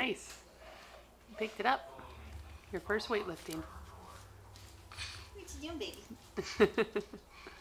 Nice. You picked it up. Your first weightlifting. What you doing, baby?